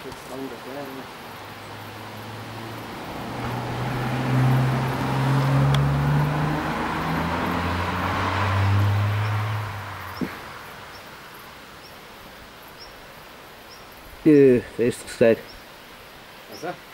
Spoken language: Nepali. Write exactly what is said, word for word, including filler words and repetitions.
jetzt dran, das wäre nicht. Äh, wer ist das gesagt? Also.